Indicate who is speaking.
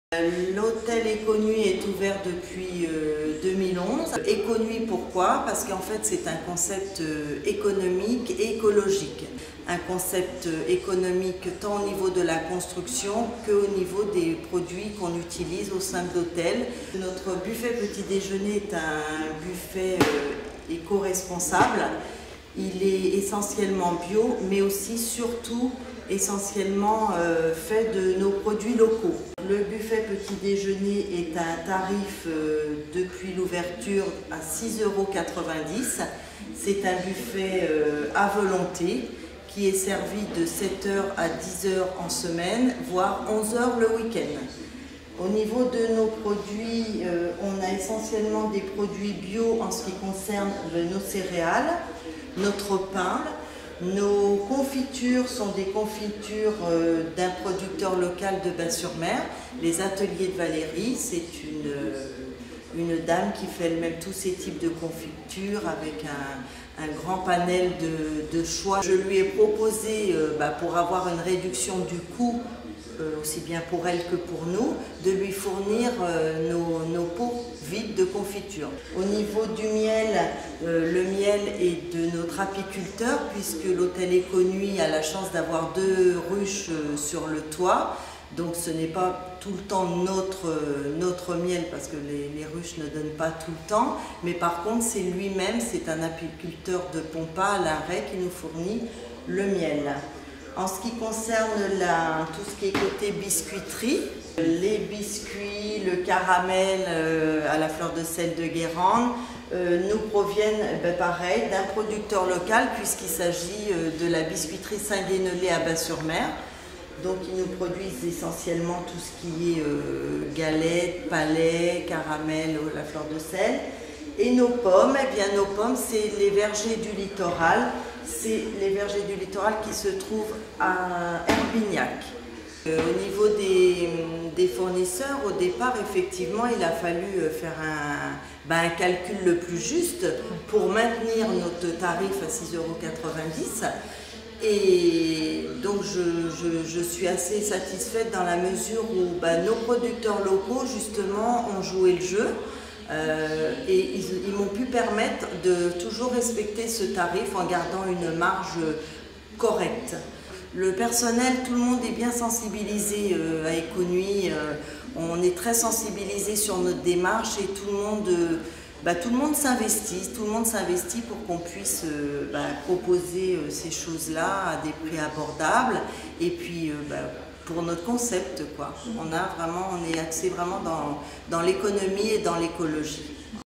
Speaker 1: L'hôtel Éconuit est ouvert depuis 2011. Éconuit pourquoi? Parce qu'en fait c'est un concept économique et écologique. Un concept économique tant au niveau de la construction qu'au niveau des produits qu'on utilise au sein de l'hôtel. Notre buffet petit déjeuner est un buffet éco-responsable. Il est essentiellement bio, mais aussi surtout essentiellement fait de nos produits locaux. Le buffet petit déjeuner est à un tarif depuis l'ouverture à 6,90 €. C'est un buffet à volonté qui est servi de 7 h à 10 h en semaine, voire 11 h le week-end. Au niveau de nos produits, on a essentiellement des produits bio en ce qui concerne nos céréales, notre pain. Nos confitures sont des confitures d'un producteur local de Bas-sur-Mer, les ateliers de Valérie. C'est une dame qui fait elle-même tous ces types de confitures avec un grand panel de choix. Je lui ai proposé, pour avoir une réduction du coût, aussi bien pour elle que pour nous, de lui fournir nos pots vides de confiture. Au niveau du miel, le miel est de notre apiculteur puisque l'hôtel Éconuit a la chance d'avoir 2 ruches sur le toit. Donc ce n'est pas tout le temps notre miel parce que les ruches ne donnent pas tout le temps. Mais par contre c'est lui-même, c'est un apiculteur de Pompa, Alain Ray, qui nous fournit le miel. En ce qui concerne tout ce qui est côté biscuiterie, les biscuits, le caramel à la fleur de sel de Guérande nous proviennent pareil d'un producteur local puisqu'il s'agit de la biscuiterie Saint-Guénolé à Bas-sur-Mer. Donc ils nous produisent essentiellement tout ce qui est galettes, palais, caramel, la fleur de sel. Et nos pommes, nos pommes c'est les vergers du littoral. C'est les vergers du littoral qui se trouvent à Herbignac. Au niveau des fournisseurs, au départ, effectivement, il a fallu faire un calcul le plus juste pour maintenir notre tarif à 6,90 €. Et donc je suis assez satisfaite dans la mesure où nos producteurs locaux justement ont joué le jeu. Et ils m'ont pu permettre de toujours respecter ce tarif en gardant une marge correcte. Le personnel, tout le monde est bien sensibilisé à Éconuit. On est très sensibilisé sur notre démarche et tout le monde s'investit pour qu'on puisse proposer ces choses-là à des prix abordables. Et puis pour notre concept, quoi. On est axé vraiment dans l'économie et dans l'écologie.